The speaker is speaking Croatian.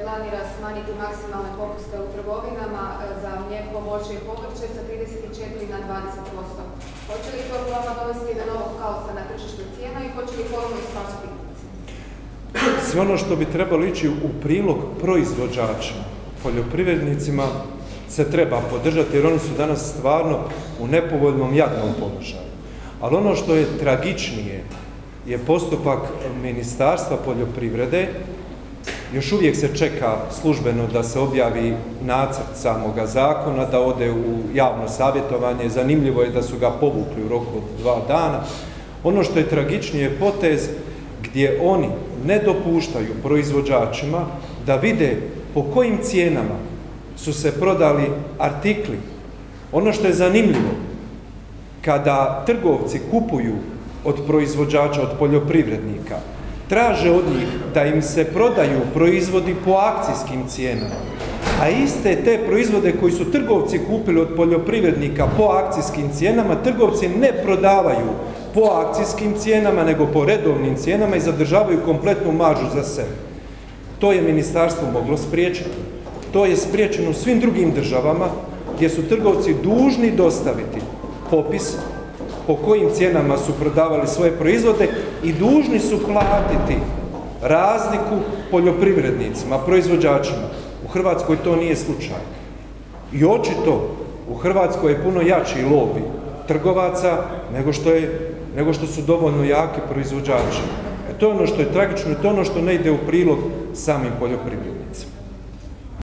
planira smanjiti maksimalne popuste u trgovinama za mlijeko, voće i povrće sa 34 na 20%. Hoće li to vama dovesti do novog kaosa na tržištu cijena i hoće li ponovno isplaćati kupci? Sve ono što bi trebalo ići u prilog proizvođačima, poljoprivrednicima, se treba podržati jer oni su danas stvarno u nepovoljnom jadnom položaju. Ali ono što je tragičnije je postupak Ministarstva poljoprivrede. Još uvijek se čeka službeno da se objavi nacrt samoga zakona, da ode u javno savjetovanje. Zanimljivo je da su ga povukli u roku od 2 dana. Ono što je tragičnije je potez gdje oni ne dopuštaju proizvođačima da vide po kojim cijenama su se prodali artikli. Ono što je zanimljivo, kada trgovci kupuju od proizvođača, od poljoprivrednika, traže od njih da im se prodaju proizvodi po akcijskim cijenama, a iste te proizvode koji su trgovci kupili od poljoprivrednika po akcijskim cijenama, trgovci ne prodavaju po akcijskim cijenama, nego po redovnim cijenama i zadržavaju kompletnu maržu za sebe. To je ministarstvo moglo spriječiti. To je spriječeno u svim drugim državama gdje su trgovci dužni dostaviti popis po kojim cijenama su prodavali svoje proizvode i dužni su platiti razliku poljoprivrednicima, proizvođačima. U Hrvatskoj to nije slučaj. I očito u Hrvatskoj je puno jači lobi trgovaca nego što su dovoljno jaki proizvođači. To je ono što je tragično i to je ono što ne ide u prilog samim poljoprivrednicima.